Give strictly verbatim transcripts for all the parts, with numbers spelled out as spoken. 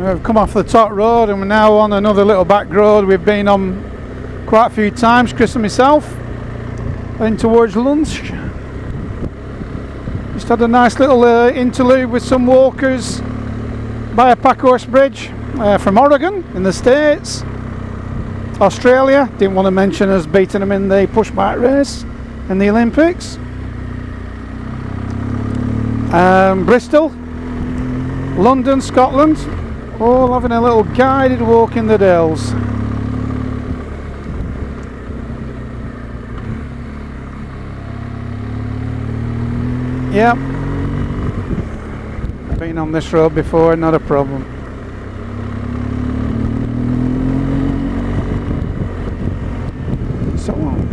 We've come off the top road and we're now on another little back road we've been on quite a few times, Chris and myself, in towards Lunch. Just had a nice little uh, interlude with some walkers by a Packhorse Bridge uh, from Oregon in the States. Australia, didn't want to mention us beating them in the push bike race in the Olympics. Um, Bristol, London, Scotland, all having a little guided walk in the Dales. Yep, been on this road before, not a problem. So on.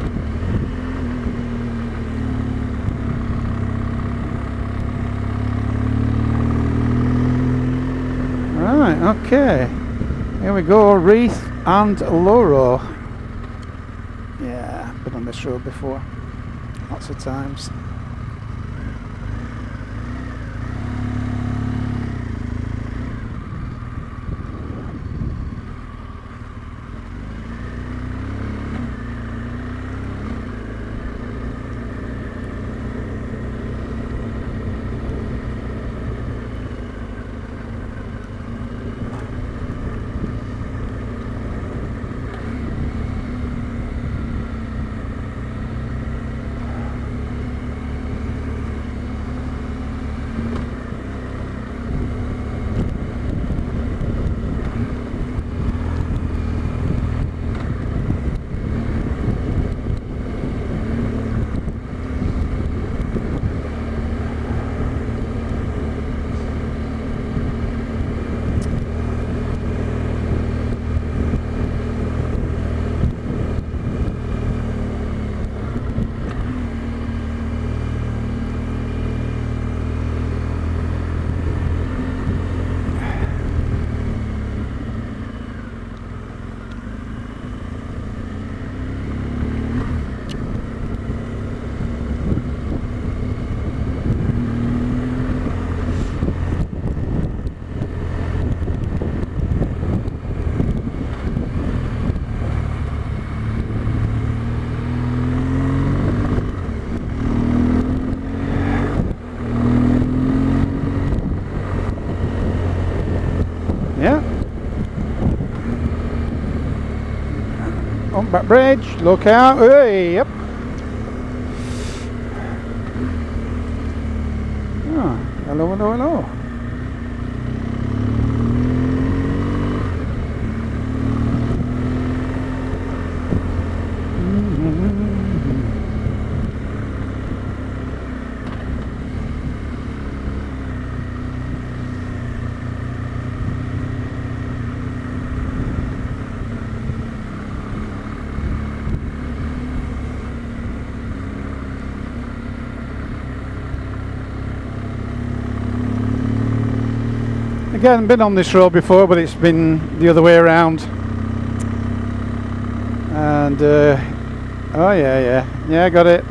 Right, okay. Here we go, Reeth and Loro. Yeah, been on this road before, lots of times. Back bridge, look out, hey, yep. Oh, hello, hello, hello. Again, been on this road before, but it's been the other way around. And uh, oh yeah, yeah, yeah, got it.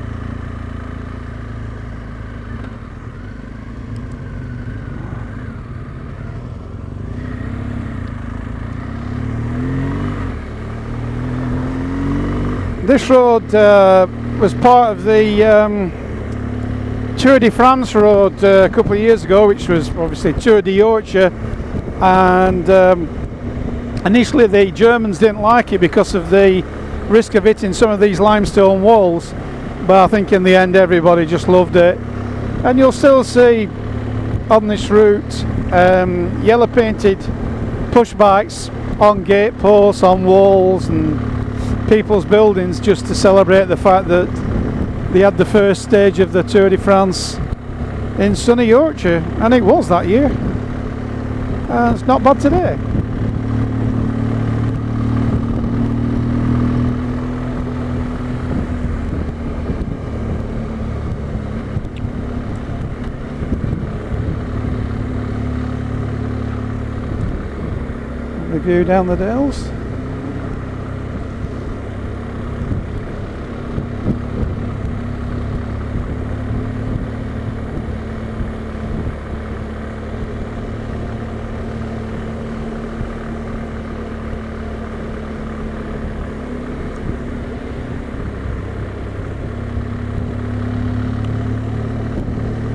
This road uh, was part of the um, Tour de France road uh, a couple of years ago, which was obviously Tour de Yorkshire, and um, initially the Germans didn't like it because of the risk of hitting some of these limestone walls, but I think in the end everybody just loved it. And you'll still see on this route um, yellow painted push bikes on gate posts, on walls and people's buildings, just to celebrate the fact that they had the first stage of the Tour de France in sunny Yorkshire, and it was that year. Uh, it's not bad today. The view down the Dales.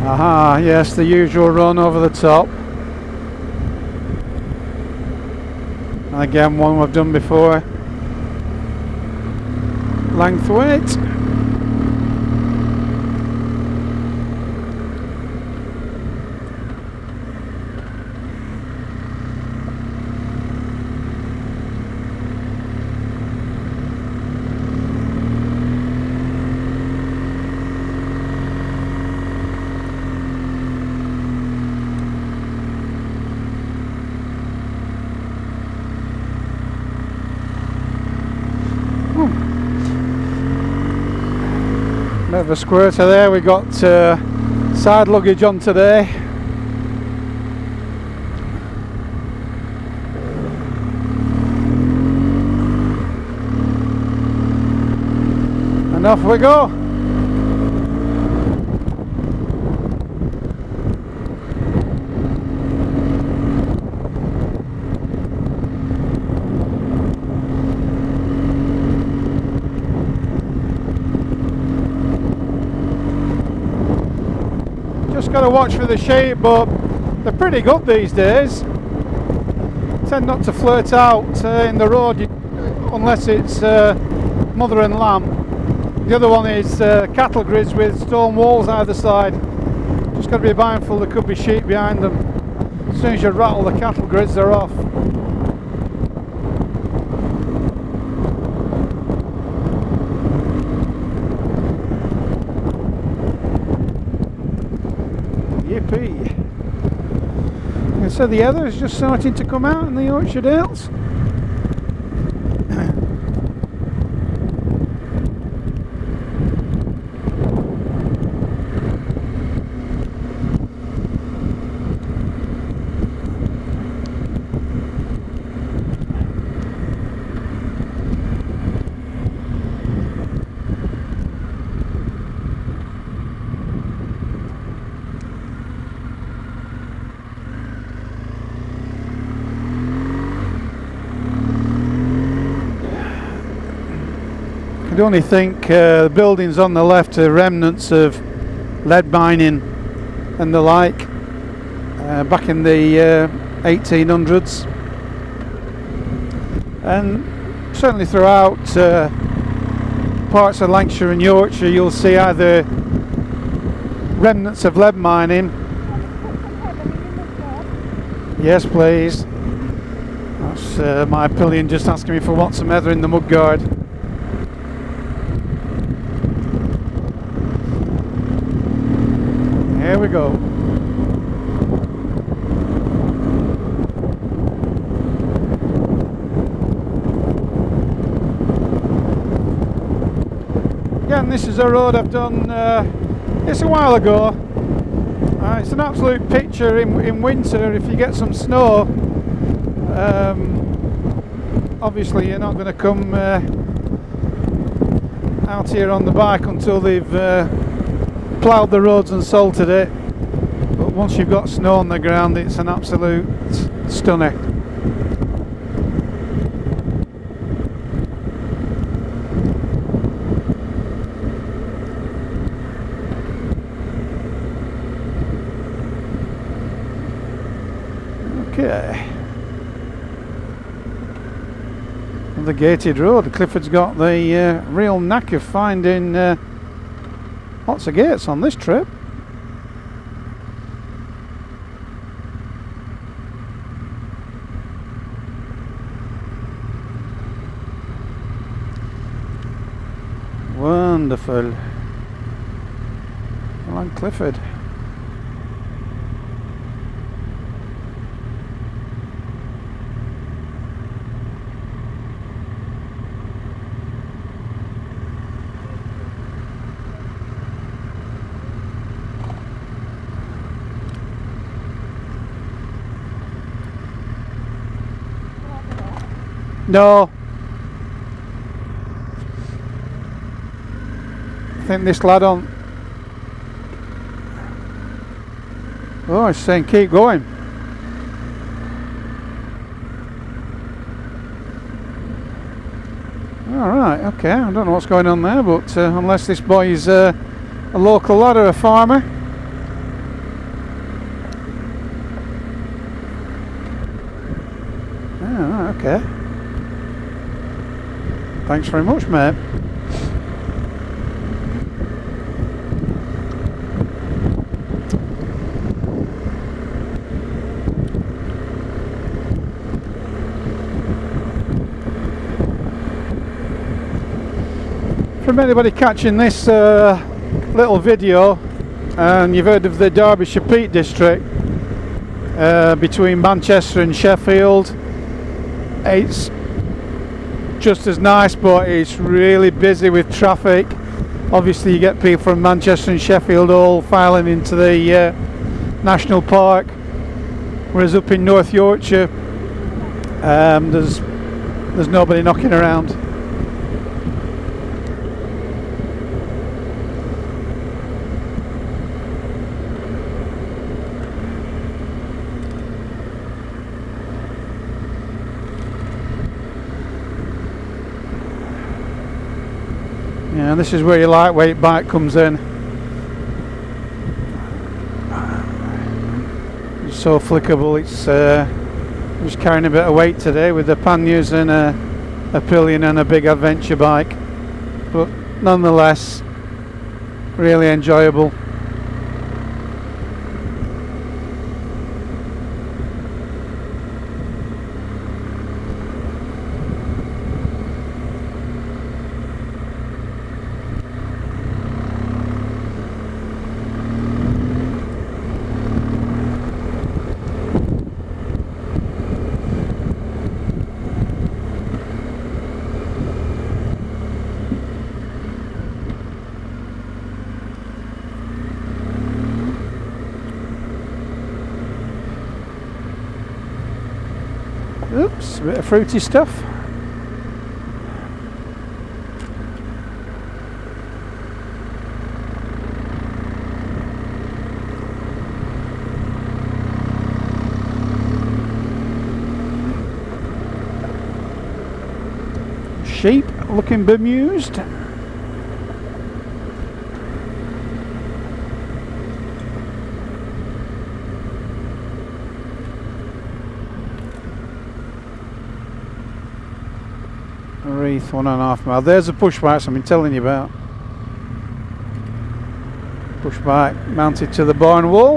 Aha, yes, the usual run over the top. And again, one we've done before. Length weight. Bit of a squirter there. We got uh, side luggage on today. And off we go. Just got to watch for the sheep, but they're pretty good these days. Tend not to flirt out uh, in the road unless it's uh, mother and lamb. The other one is uh, cattle grids with stone walls either side. Just got to be mindful there could be sheep behind them. As soon as you rattle the cattle grids, they're off. Yippee. And so the other is just starting to come out in the Yorkshire Dales. I only think uh, the buildings on the left are remnants of lead mining and the like uh, back in the uh, eighteen hundreds, and certainly throughout uh, parts of Lancashire and Yorkshire you'll see either remnants of lead mining. Yes please. That's uh, my pillion just asking me for what's some heather in the mudguard. Here we go. Again, this is a road I've done, uh, it's a while ago. Uh, it's an absolute picture in, in winter if you get some snow. Um, obviously you're not going to come uh, out here on the bike until they've uh, ploughed the roads and salted it, but once you've got snow on the ground it's an absolute stunner. Okay, the gated road. Clifford's got the uh, real knack of finding uh, lots of gates on this trip. Wonderful. Along Clifford. No. I think this lad on... Oh, it's saying keep going. Alright, okay, I don't know what's going on there, but uh, unless this boy is uh, a local lad or a farmer. Okay. Thanks very much, mate. From anybody catching this uh, little video, and you've heard of the Derbyshire Peak District uh, between Manchester and Sheffield, it's just as nice, but it's really busy with traffic. Obviously you get people from Manchester and Sheffield all filing into the uh, National Park, whereas up in North Yorkshire um, there's there's nobody knocking around. Yeah, and this is where your lightweight bike comes in. It's so flickable, it's uh, just carrying a bit of weight today with the panniers and a, a pillion and a big adventure bike, but nonetheless really enjoyable. Oops, a bit of fruity stuff. Sheep looking bemused. Reeth, one and a half mile. There's the push bikes I've been telling you about. Push bike mounted to the barn wall.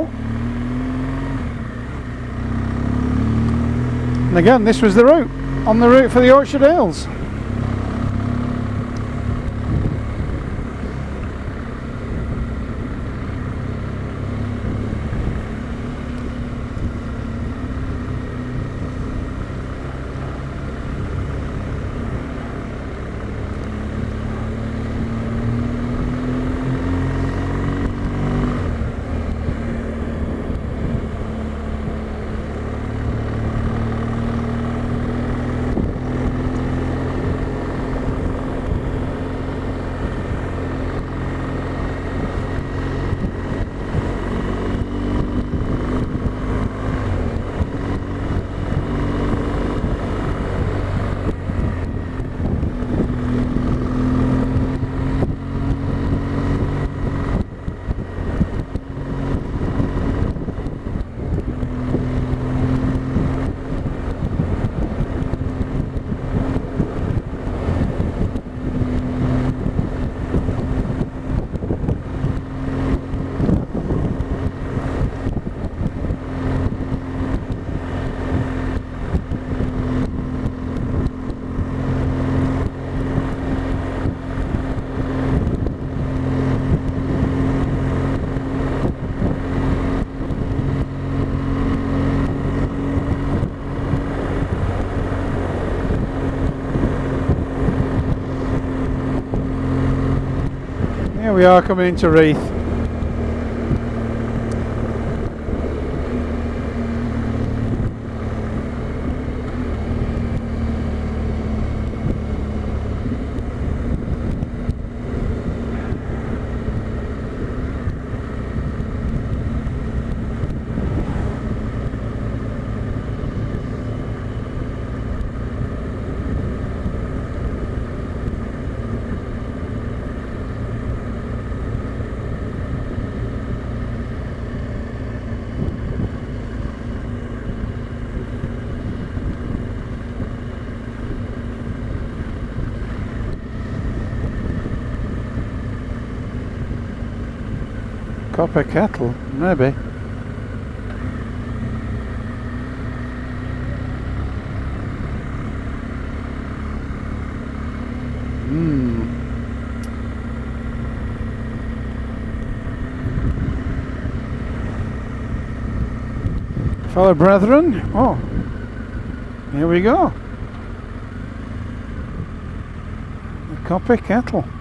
And again, this was the route, on the route for the Yorkshire Dales. Here we are coming into Reeth. Copper kettle, maybe. Hmm. Fellow brethren, oh, here we go. The copper kettle.